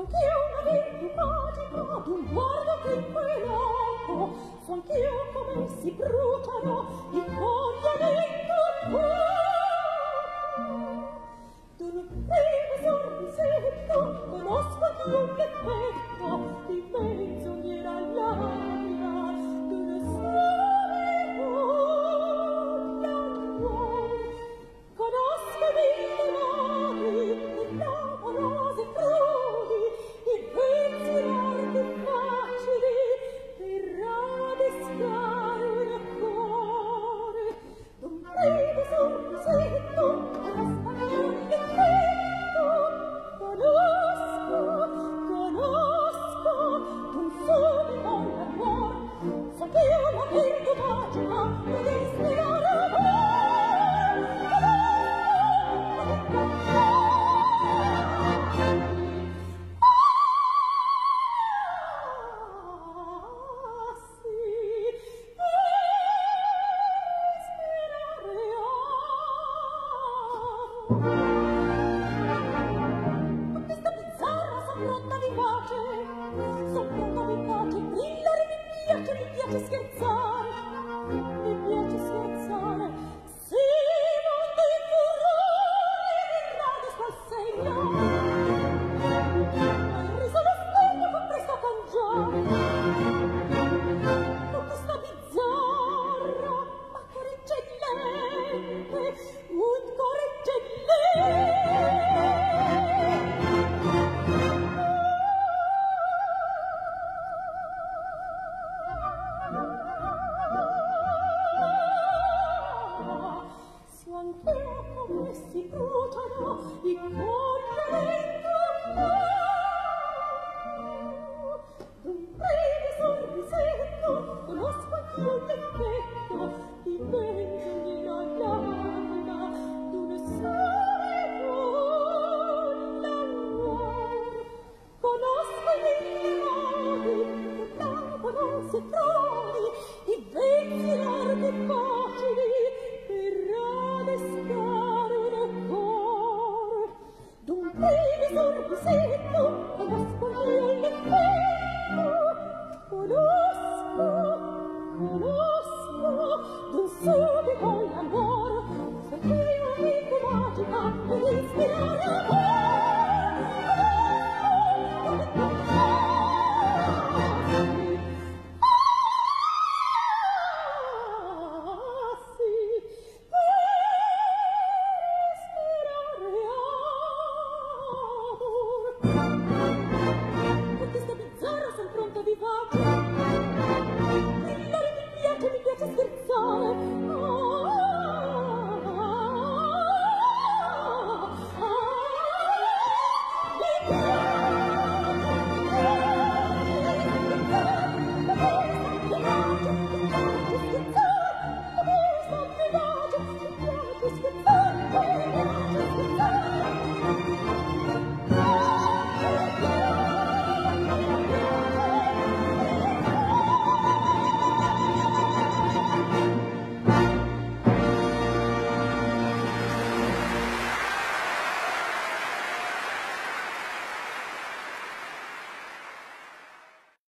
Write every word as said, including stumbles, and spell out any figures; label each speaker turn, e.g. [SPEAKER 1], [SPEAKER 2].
[SPEAKER 1] anch'io una virtù magica d'un guardo che in quel loco so anch'io come si bruciano i cuori all'intorno d'un primo sorrisetto conosco anch'io l'effetto di menzognera l'aria d'un sole d'amore conosco mille mari e lavorose crudi i vezzi larghi facili per radescare un cuore d'un breve sorrisetto conosco l'effetto conosco conosco d'un sole con l'amor so che una virtù magica ed ispirare Hey!